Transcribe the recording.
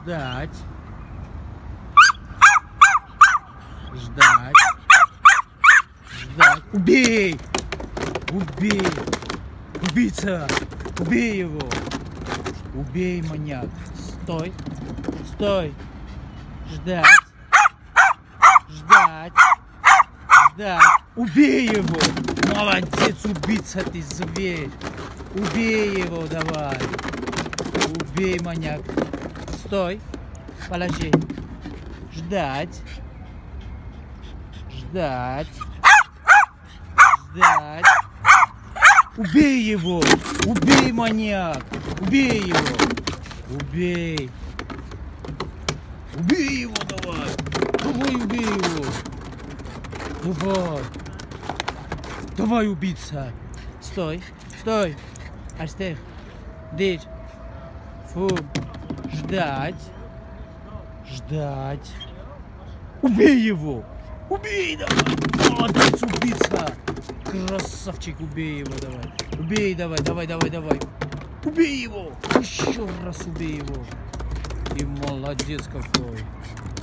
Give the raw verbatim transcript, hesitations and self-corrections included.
Ждать. Ждать. Ждать. Убей! Убей! Убийца! Убей его! Убей, маньяк! Стой! Стой! Ждать! Ждать! Ждать! Убей его! Молодец, убийца, ты зверь! Убей его, давай! Убей, маньяк! Стой! Положи! Ждать! Ждать! Ждать! Убей его! Убей, маньяк! Убей его! Убей! Убей его, давай! Давай, убей его! Давай! Давай, убийца! Стой! Стой! Оставь! Дышь! Фу! Ждать! Ждать! Убей его! Убей, давай! Молодец, убийца! Красавчик, убей его, давай! Убей, давай, давай, давай, давай! Убей его! Еще раз убей его! И молодец какой!